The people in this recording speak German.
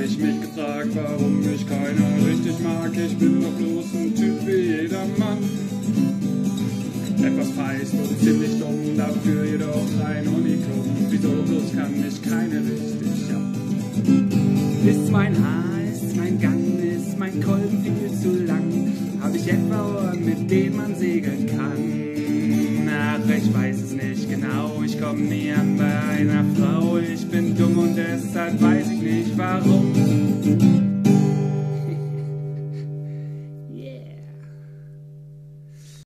ich mich gefragt, warum mich keiner richtig mag. Ich bin doch bloß ein Typ wie jeder Mann. Etwas feist und ziemlich dumm, dafür jedoch ein Unikum. Wieso bloß kann mich keine richtig ab? Ist mein Haar, ist mein Gang, ist mein Kolben viel zu lang? Hab ich etwa Ohren, mit denen man segeln kann? Ach, ich weiß es nicht genau, ich komm nie an bei einer Frau. Ich bin dumm und deshalb weiß ich nicht warum.